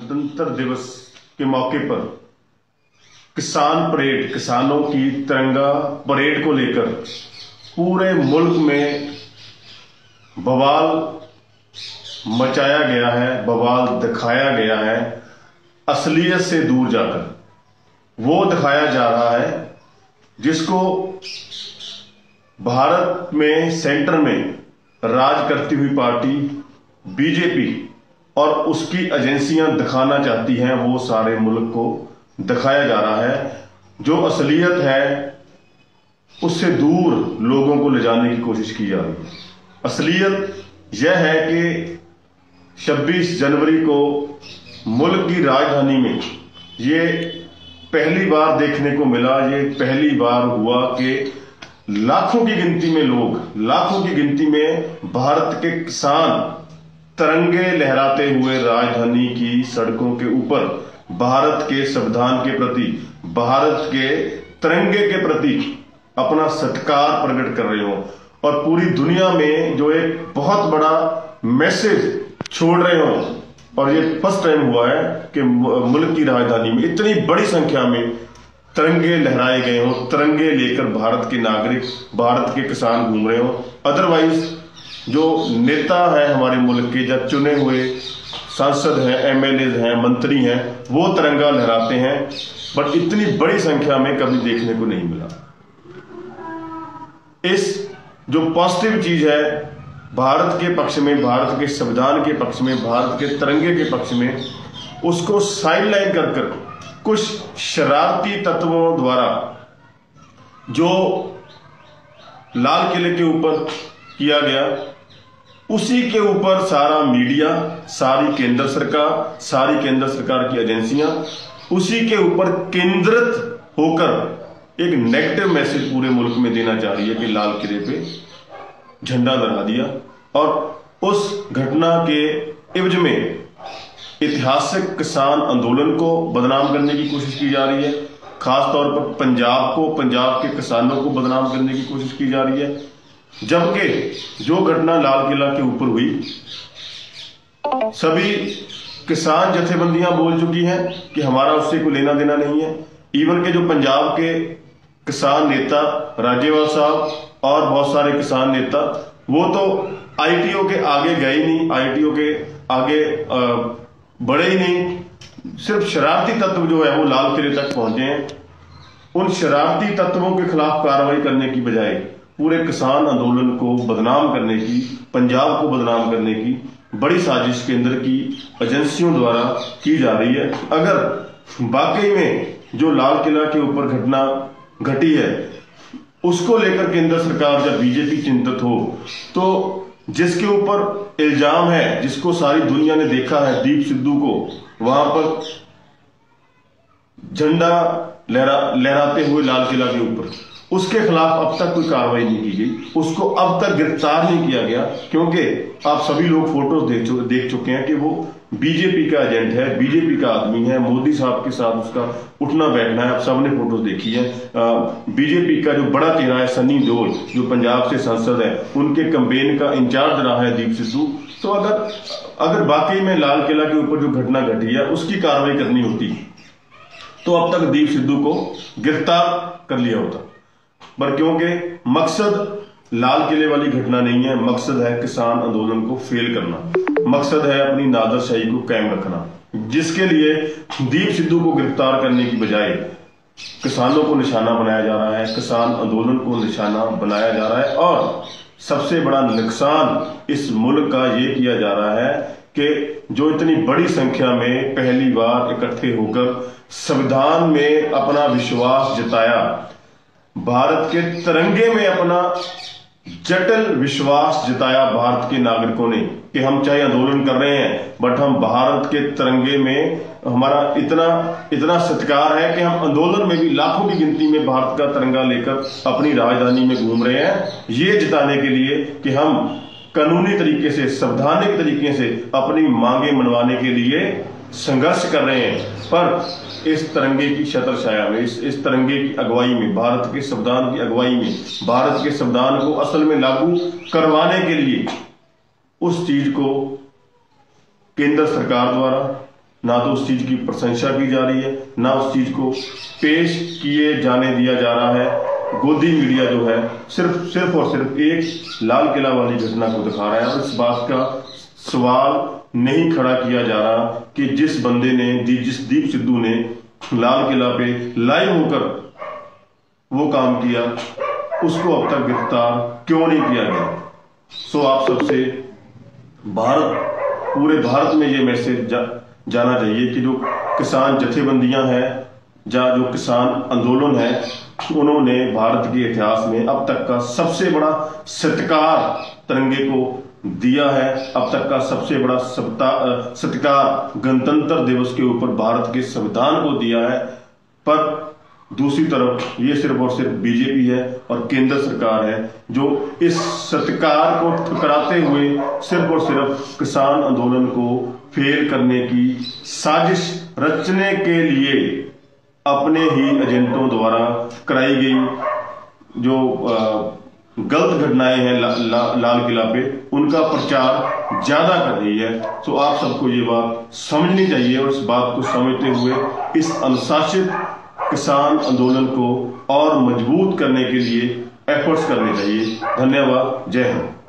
गणतंत्र दिवस के मौके पर किसान परेड, किसानों की तिरंगा परेड को लेकर पूरे मुल्क में बवाल मचाया गया है, बवाल दिखाया गया है। असलियत से दूर जाकर वो दिखाया जा रहा है जिसको भारत में सेंटर में राज करती हुई पार्टी बीजेपी और उसकी एजेंसियां दिखाना चाहती हैं, वो सारे मुल्क को दिखाया जा रहा है। जो असलियत है उससे दूर लोगों को ले जाने की कोशिश की जा रही है। असलियत यह है कि 26 जनवरी को मुल्क की राजधानी में ये पहली बार देखने को मिला, ये पहली बार हुआ कि लाखों की गिनती में लोग, लाखों की गिनती में भारत के किसान तिरंगे लहराते हुए राजधानी की सड़कों के ऊपर भारत के संविधान के प्रति, भारत के तिरंगे के प्रति अपना सत्कार प्रकट कर रहे हो और पूरी दुनिया में जो एक बहुत बड़ा मैसेज छोड़ रहे हो। और ये फर्स्ट टाइम हुआ है कि मुल्क की राजधानी में इतनी बड़ी संख्या में तिरंगे लहराए गए हो, तिरंगे लेकर भारत के नागरिक, भारत के किसान घूम रहे हो। अदरवाइज जो नेता है हमारे मुल्क के, जब चुने हुए सांसद हैं, एमएलए हैं, मंत्री हैं, वो तिरंगा लहराते हैं, बट इतनी बड़ी संख्या में कभी देखने को नहीं मिला। इस जो पॉजिटिव चीज है भारत के पक्ष में, भारत के संविधान के पक्ष में, भारत के तिरंगे के पक्ष में, उसको साइडलाइन कर कर कुछ शरारती तत्वों द्वारा जो लाल किले के ऊपर किया गया, उसी के ऊपर सारा मीडिया, सारी केंद्र सरकार की एजेंसियां उसी के ऊपर केंद्रित होकर एक नेगेटिव मैसेज पूरे मुल्क में देना चाह रही है कि लाल किले पे झंडा लहरा दिया। और उस घटना के इवज में ऐतिहासिक किसान आंदोलन को बदनाम करने की कोशिश की जा रही है, खासतौर पर पंजाब को, पंजाब के किसानों को बदनाम करने की कोशिश की जा रही है। जबकि जो घटना लाल किला के ऊपर हुई, सभी किसान जथेबंदियां बोल चुकी हैं कि हमारा उससे कोई लेना देना नहीं है। इवन के जो पंजाब के किसान नेता राजेवाल साहब और बहुत सारे किसान नेता, वो तो आईटीओ के आगे गए ही नहीं, आईटीओ के आगे बढ़े ही नहीं। सिर्फ शरारती तत्व जो है वो लाल किले तक पहुंचे हैं। उन शरारती तत्वों के खिलाफ कार्रवाई करने की बजाय पूरे किसान आंदोलन को बदनाम करने की, पंजाब को बदनाम करने की बड़ी साजिश केंद्र की एजेंसियों द्वारा की जा रही है। अगर वाकई में जो लाल किला के ऊपर घटना घटी है उसको लेकर केंद्र सरकार जब बीजेपी चिंतित हो, तो जिसके ऊपर इल्जाम है, जिसको सारी दुनिया ने देखा है, दीप सिद्धू को वहां पर झंडा लहराते हुए लाल किला के ऊपर, उसके खिलाफ अब तक कोई कार्रवाई नहीं की गई, उसको अब तक गिरफ्तार नहीं किया गया। क्योंकि आप सभी लोग फोटोज देख चुके हैं कि वो बीजेपी का एजेंट है, बीजेपी का आदमी है, मोदी साहब के साथ उसका उठना बैठना है। आप सबने फोटोज देखी है। बीजेपी का जो बड़ा चेहरा है सनी देओल, जो पंजाब से सांसद है, उनके कैंपेन का इंचार्ज रहा है दीप सिद्धू। तो अगर वाकई में लाल किला के ऊपर जो घटना घटी है उसकी कार्रवाई करनी होती तो अब तक दीप सिद्धू को गिरफ्तार कर लिया होता। पर क्योंकि मकसद लाल किले वाली घटना नहीं है, मकसद है किसान आंदोलन को फेल करना, मकसद है अपनी नादरशाही को कायम रखना, जिसके लिए दीप सिद्धू को गिरफ्तार करने की बजाय किसानों को निशाना बनाया जा रहा है, किसान आंदोलन को निशाना बनाया जा रहा है। और सबसे बड़ा नुकसान इस मुल्क का ये किया जा रहा है कि जो इतनी बड़ी संख्या में पहली बार इकट्ठे होकर संविधान में अपना विश्वास जताया, भारत के तिरंगे में अपना जटिल विश्वास जताया भारत के नागरिकों ने कि हम चाहे आंदोलन कर रहे हैं बट हम भारत के तिरंगे में हमारा इतना सत्कार है कि हम आंदोलन में भी लाखों की गिनती में भारत का तिरंगा लेकर अपनी राजधानी में घूम रहे हैं, ये जताने के लिए कि हम कानूनी तरीके से, संवैधानिक तरीके से अपनी मांगे मनवाने के लिए संघर्ष कर रहे हैं। पर इस तिरंगे की छत्र छाया में, इस तिरंगे की अगुवाई में, भारत के संविधान की अगुवाई में, भारत के संविधान को असल में लागू करवाने के लिए उस चीज को केंद्र सरकार द्वारा, ना तो उस चीज की प्रशंसा की जा रही है, ना उस चीज को पेश किए जाने दिया जा रहा है। गोदी मीडिया जो है सिर्फ और सिर्फ एक लाल किला वाली घटना को दिखा रहा है और इस बात का सवाल नहीं खड़ा किया जा रहा कि जिस बंदे ने जिस दीप सिद्धू ने लाल किला पे लाइव होकर वो काम किया, उसको अब तक गिरफ्तार क्यों नहीं किया गया। सो आप सबसे पूरे भारत में ये मैसेज जाना चाहिए कि जो किसान जथेबंदियां हैं या जो किसान आंदोलन है, उन्होंने भारत के इतिहास में अब तक का सबसे बड़ा सत्कार तिरंगे को दिया है। अब तक का सबसे बड़ा सत्कार गणतंत्र दिवस के ऊपर भारत के संविधान को दिया है। पर दूसरी तरफ ये सिर्फ और सिर्फ बीजेपी है और केंद्र सरकार है जो इस सत्कार को ठुकराते हुए सिर्फ और सिर्फ किसान आंदोलन को फेल करने की साजिश रचने के लिए अपने ही एजेंटों द्वारा कराई गई जो गलत घटनाएं हैं लाल किला पे, उनका प्रचार ज्यादा कर रही है। तो आप सबको ये बात समझनी चाहिए और इस बात को समझते हुए इस अनुशासित किसान आंदोलन को और मजबूत करने के लिए एफर्ट्स करने चाहिए। धन्यवाद। जय हिंद।